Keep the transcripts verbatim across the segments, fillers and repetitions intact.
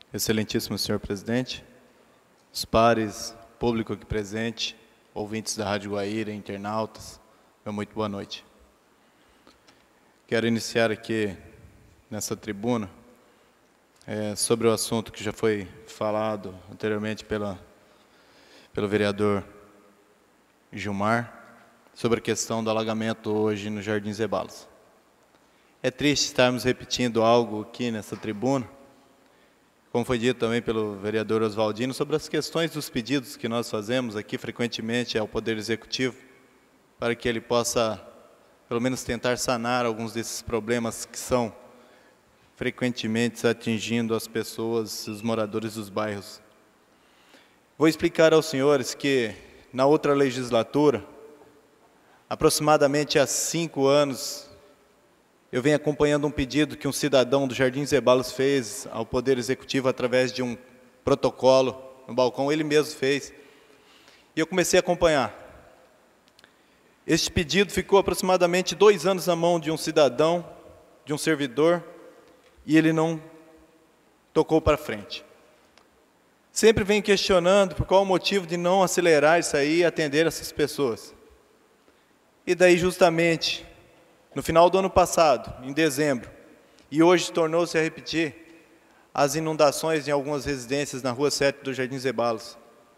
Excelentíssimo senhor presidente, os pares, público aqui presente, ouvintes da Rádio Guaíra, internautas, meu muito boa noite. Quero iniciar aqui nessa tribuna é, sobre o assunto que já foi falado anteriormente pela, pelo vereador Gilmar, sobre a questão do alagamento hoje no Jardim Zeballos. É triste estarmos repetindo algo aqui nessa tribuna, como foi dito também pelo vereador Oswaldino, sobre as questões dos pedidos que nós fazemos aqui frequentemente ao Poder Executivo, para que ele possa, pelo menos, tentar sanar alguns desses problemas que são frequentemente atingindo as pessoas, os moradores dos bairros. Vou explicar aos senhores que, na outra legislatura, aproximadamente há cinco anos, eu venho acompanhando um pedido que um cidadão do Jardim Zeballos fez ao Poder Executivo através de um protocolo no balcão, ele mesmo fez, e eu comecei a acompanhar. Este pedido ficou aproximadamente dois anos na mão de um cidadão, de um servidor, e ele não tocou para frente. Sempre venho questionando por qual o motivo de não acelerar isso aí e atender essas pessoas. E daí, justamente, no final do ano passado, em dezembro, e hoje tornou-se a repetir, as inundações em algumas residências na Rua sete do Jardim Zeballos,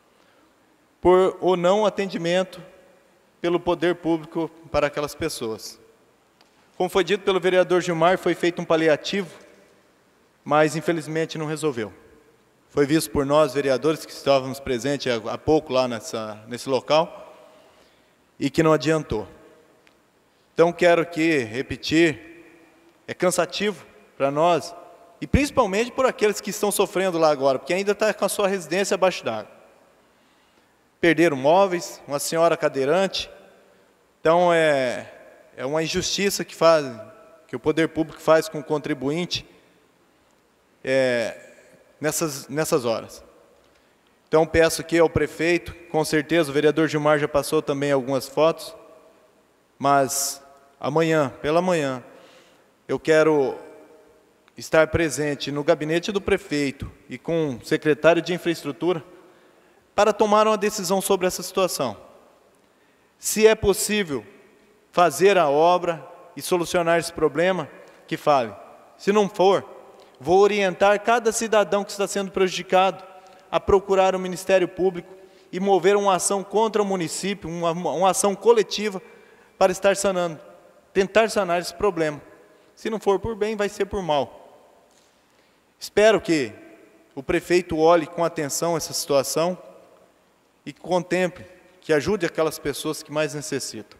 por o não atendimento pelo poder público para aquelas pessoas. Como foi dito pelo vereador Gilmar, foi feito um paliativo, mas infelizmente não resolveu. Foi visto por nós, vereadores, que estávamos presentes há pouco lá nessa, nesse local, e que não adiantou. Então, quero aqui repetir, é cansativo para nós, e principalmente por aqueles que estão sofrendo lá agora, porque ainda está com a sua residência abaixo d'água. Perderam móveis, uma senhora cadeirante, então é, é uma injustiça que, faz, que o poder público faz com o contribuinte é, nessas, nessas horas. Então, peço aqui ao prefeito, com certeza o vereador Gilmar já passou também algumas fotos, mas amanhã, pela manhã, eu quero estar presente no gabinete do prefeito e com o secretário de infraestrutura para tomar uma decisão sobre essa situação. Se é possível fazer a obra e solucionar esse problema, que fale. Se não for, vou orientar cada cidadão que está sendo prejudicado a procurar o Ministério Público e mover uma ação contra o município, uma, uma ação coletiva para estar sanando, tentar sanar esse problema. Se não for por bem, vai ser por mal. Espero que o prefeito olhe com atenção essa situação e contemple, que ajude aquelas pessoas que mais necessitam.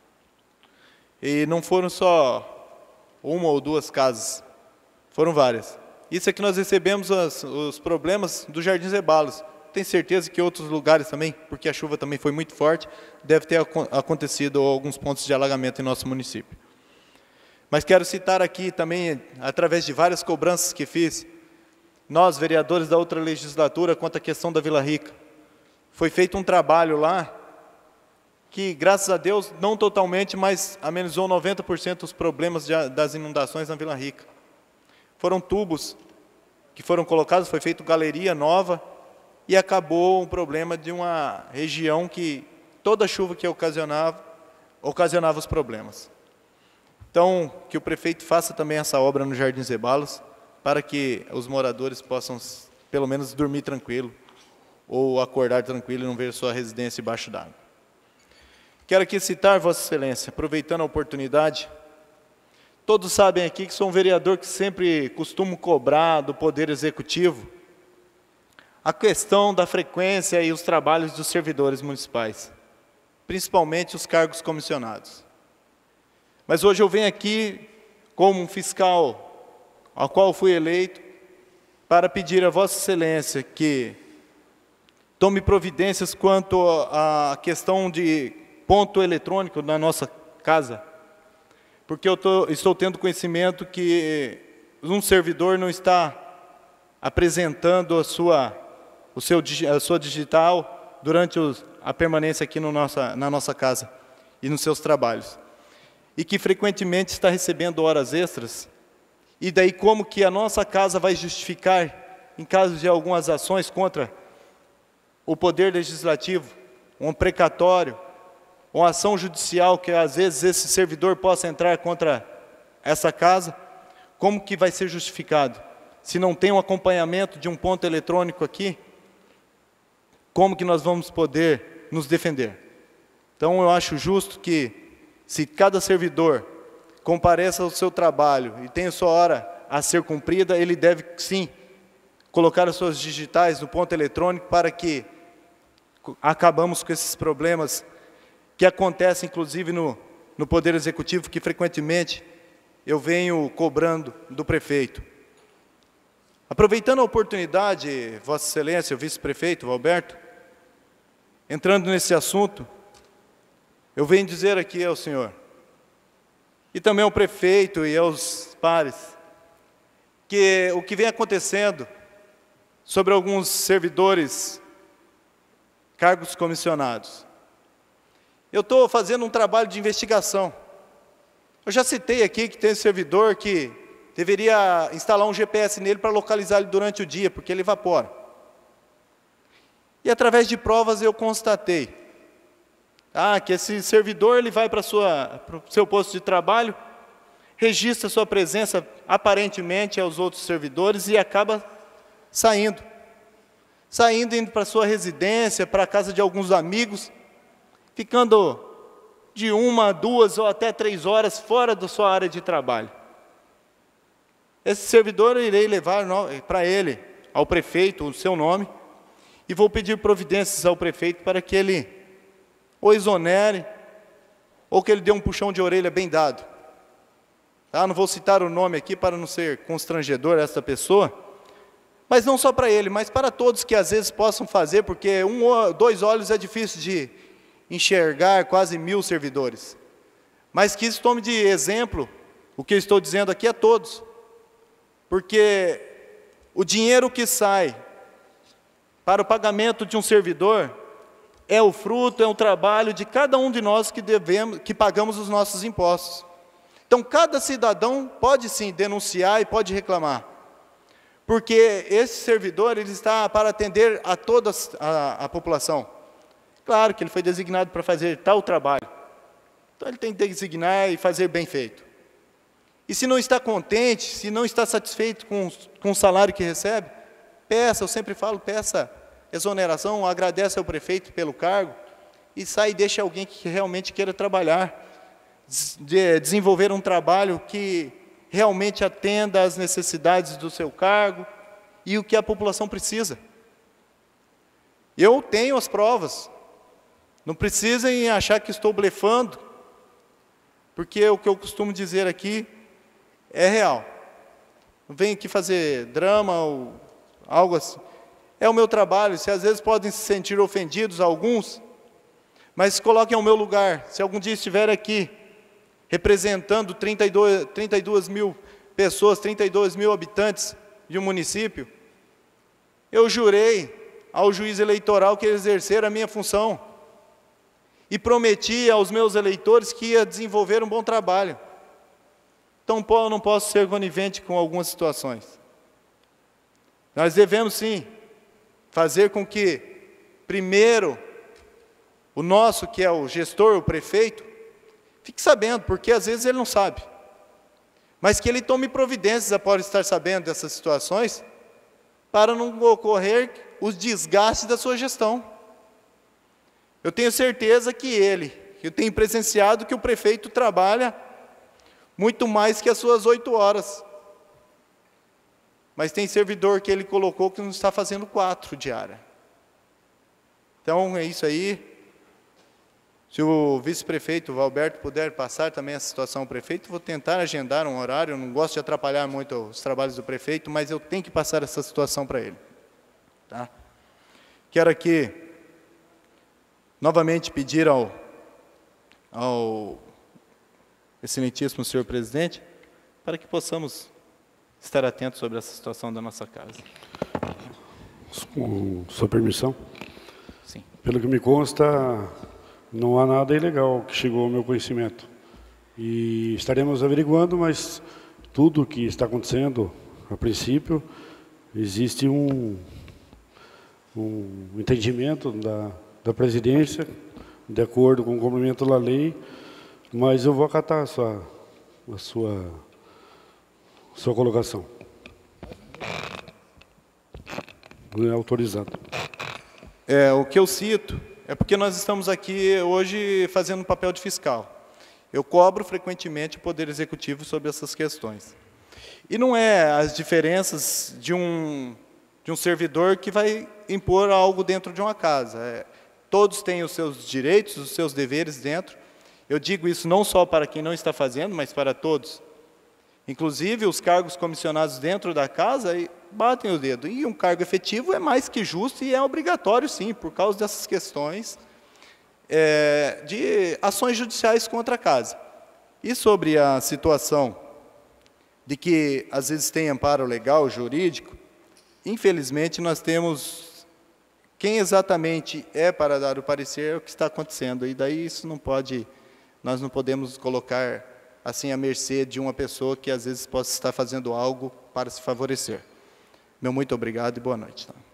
E não foram só uma ou duas casas, foram várias. Isso é que nós recebemos as, os problemas do Jardim Zeballos. Tenho certeza que outros lugares também, porque a chuva também foi muito forte, deve ter acontecido alguns pontos de alagamento em nosso município. Mas quero citar aqui também, através de várias cobranças que fiz, nós, vereadores da outra legislatura, quanto à questão da Vila Rica. Foi feito um trabalho lá, que graças a Deus, não totalmente, mas amenizou noventa por cento dos problemas de, das inundações na Vila Rica. Foram tubos que foram colocados, foi feita galeria nova, e acabou um problema de uma região que toda chuva que ocasionava, ocasionava os problemas. Então, que o prefeito faça também essa obra no Jardim Zeballos, para que os moradores possam, pelo menos, dormir tranquilo, ou acordar tranquilo e não ver sua residência embaixo d'água. Quero aqui citar, Vossa Excelência, aproveitando a oportunidade, todos sabem aqui que sou um vereador que sempre costumo cobrar do Poder Executivo a questão da frequência e os trabalhos dos servidores municipais, principalmente os cargos comissionados. Mas hoje eu venho aqui como um fiscal ao qual fui eleito para pedir a Vossa Excelência que tome providências quanto à questão de ponto eletrônico na nossa casa, porque eu tô, estou tendo conhecimento que um servidor não está apresentando a sua, o seu, a sua digital durante os, a permanência aqui no nossa, na nossa casa e nos seus trabalhos. E que frequentemente está recebendo horas extras, e daí como que a nossa casa vai justificar em caso de algumas ações contra o Poder Legislativo, um precatório, uma ação judicial que às vezes esse servidor possa entrar contra essa casa, como que vai ser justificado? Se não tem um acompanhamento de um ponto eletrônico aqui, como que nós vamos poder nos defender? Então eu acho justo que, se cada servidor compareça ao seu trabalho e tem a sua hora a ser cumprida, ele deve sim colocar as suas digitais no ponto eletrônico para que acabamos com esses problemas que acontecem inclusive no, no Poder Executivo, que frequentemente eu venho cobrando do prefeito. Aproveitando a oportunidade, Vossa Excelência, o vice-prefeito, Valberto, entrando nesse assunto, eu venho dizer aqui ao senhor, e também ao prefeito e aos pares, que o que vem acontecendo sobre alguns servidores, cargos comissionados. Eu estou fazendo um trabalho de investigação. Eu já citei aqui que tem um servidor que deveria instalar um G P S nele para localizar ele durante o dia, porque ele evapora. E através de provas eu constatei ah, que esse servidor ele vai para o seu posto de trabalho, registra sua presença aparentemente aos outros servidores e acaba saindo. Saindo, indo para sua residência, para a casa de alguns amigos, ficando de uma, duas ou até três horas fora da sua área de trabalho. Esse servidor eu irei levar para ele, ao prefeito, o seu nome, e vou pedir providências ao prefeito para que ele ou exonere, ou que ele dê um puxão de orelha bem dado. Tá? Não vou citar o nome aqui para não ser constrangedor essa pessoa, mas não só para ele, mas para todos que às vezes possam fazer, porque um, dois olhos é difícil de enxergar quase mil servidores. Mas que isso tome de exemplo, o que eu estou dizendo aqui a todos, porque o dinheiro que sai para o pagamento de um servidor é o fruto, é o trabalho de cada um de nós que devemos, que pagamos os nossos impostos. Então, cada cidadão pode sim denunciar e pode reclamar, porque esse servidor ele está para atender a toda a, a população. Claro que ele foi designado para fazer tal trabalho, então ele tem que designar e fazer bem feito. E se não está contente, se não está satisfeito com, com o salário que recebe, peça, eu sempre falo, peça exoneração, agradece ao prefeito pelo cargo e sai e deixa alguém que realmente queira trabalhar, de desenvolver um trabalho que realmente atenda às necessidades do seu cargo e o que a população precisa. Eu tenho as provas, não precisem achar que estou blefando, porque o que eu costumo dizer aqui é real. Não venho aqui fazer drama ou algo assim. É o meu trabalho, se às vezes podem se sentir ofendidos alguns, mas se coloquem ao meu lugar. Se algum dia estiver aqui, representando trinta e dois, trinta e duas mil pessoas, trinta e dois mil habitantes de um município, eu jurei ao juiz eleitoral que ia exercer a minha função e prometi aos meus eleitores que ia desenvolver um bom trabalho. Então, eu não posso ser conivente com algumas situações. Nós devemos, sim, fazer com que, primeiro, o nosso, que é o gestor, o prefeito, fique sabendo, porque às vezes ele não sabe. Mas que ele tome providências após estar sabendo dessas situações, para não ocorrer os desgastes da sua gestão. Eu tenho certeza que ele, eu tenho presenciado que o prefeito trabalha muito mais que as suas oito horas. Mas tem servidor que ele colocou que não está fazendo quatro diária. Então, é isso aí. Se o vice-prefeito, Valberto, puder passar também essa situação ao prefeito, vou tentar agendar um horário. Eu não gosto de atrapalhar muito os trabalhos do prefeito, mas eu tenho que passar essa situação para ele. Tá? Quero aqui, novamente, pedir ao, ao excelentíssimo senhor presidente, para que possamos estar atentos sobre essa situação da nossa casa. Com sua permissão? Sim. Pelo que me consta, não há nada ilegal que chegou ao meu conhecimento. E estaremos averiguando, mas tudo que está acontecendo, a princípio, existe um, um entendimento da, da presidência, de acordo com o cumprimento da lei, mas eu vou acatar a sua, a sua, sua colocação. Não é autorizado. É, o que eu cito é porque nós estamos aqui hoje fazendo um papel de fiscal. Eu cobro frequentemente o Poder Executivo sobre essas questões. E não é as diferenças de um, de um servidor que vai impor algo dentro de uma casa. É, todos têm os seus direitos, os seus deveres dentro. Eu digo isso não só para quem não está fazendo, mas para todos. Inclusive, os cargos comissionados dentro da casa batem o dedo. E um cargo efetivo é mais que justo e é obrigatório, sim, por causa dessas questões é, de ações judiciais contra a casa. E sobre a situação de que, às vezes, tem amparo legal, jurídico, infelizmente, nós temos quem exatamente é para dar o parecer, é o que está acontecendo. E daí isso não pode, nós não podemos colocar assim à mercê de uma pessoa que às vezes possa estar fazendo algo para se favorecer. Meu muito obrigado e boa noite.